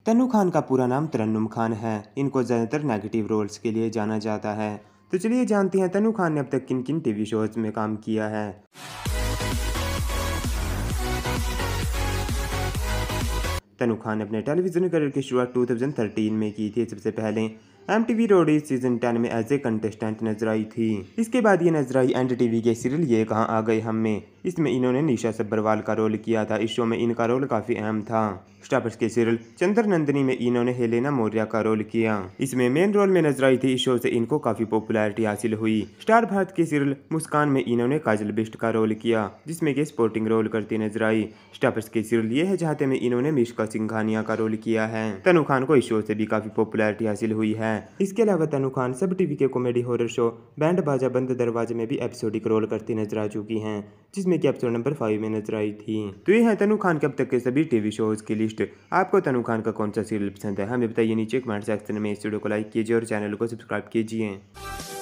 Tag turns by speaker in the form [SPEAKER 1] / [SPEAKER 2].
[SPEAKER 1] तन्नू खान का पूरा नाम तरन्नुम खान है। इनको ज़्यादातर नेगेटिव रोल्स के लिए जाना जाता है। तो चलिए जानते हैं तन्नू खान ने अब तक किन किन टीवी शोज में काम किया है। तन्नू खान ने अपने टेलीविज़न करियर की शुरुआत 2013 में की थी। सबसे पहले MTV रोडीज सीजन 10 में एज ए कंटेस्टेंट नजर आई थी। इसके बाद ये नजर आई NDTV के सीरियल ये कहाँ आ गए हम में। इसमें इन्होंने निशा सब्बरवाल का रोल किया था। इस शो में इनका रोल काफ़ी अहम था। स्टार प्लस के सीरियल चंद्र नंदिनी में इन्होंने हेलेना मौर्य का रोल किया। इसमें मेन रोल में नजर आई थी। इस शो से इनको काफ़ी पॉपुलैरिटी हासिल हुई। स्टार भारत के सीरियल मुस्कान में इन्होंने काजल बिष्ट का रोल किया, जिसमें कि स्पोर्टिंग रोल करती नजर आई। स्टार प्लस के सीरियल ये है चाहते में इन्होंने मिश्का सिंघानिया का रोल किया है। तन्नू खान को इस शो से भी काफ़ी पॉपुलैरिटी हासिल हुई है। इसके अलावा तन्नू खान सब टीवी के कॉमेडी हॉरर शो बैंड बाजा बंद दरवाजे में भी एपिसोडिक रोल करती नजर आ चुकी हैं, जिसमें कि एपिसोड नंबर 5 में नजर आई थी। तो ये है तन्नू खान के अब तक के सभी टीवी शोज की लिस्ट। आपको तन्नू खान का कौन सा सीरियल पसंद है हमें बताइए नीचे कमेंट सेक्शन में। इस वीडियो को लाइक कीजिए और चैनल को सब्सक्राइब कीजिए।